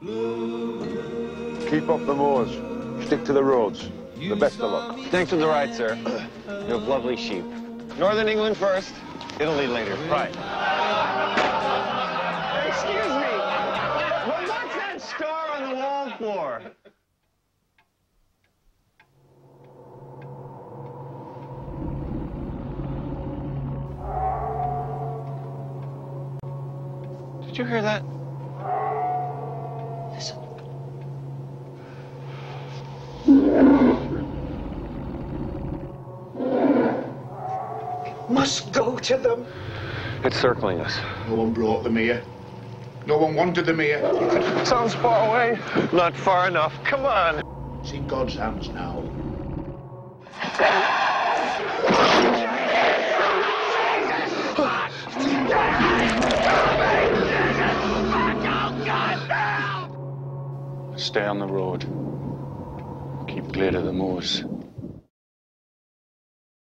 Keep off the moors. Stick to the roads. The best of luck. Thanks for the ride, sir. You have lovely sheep. Northern England first, Italy later. Right. Excuse me. Well, what's that scar on the wall for? Did you hear that? Listen. Must go to them. It's circling us. No one brought them here. No one wanted them here. Sounds far away. Not far enough. Come on. It's in God's hands now. Stay on the road. Keep clear of the moors.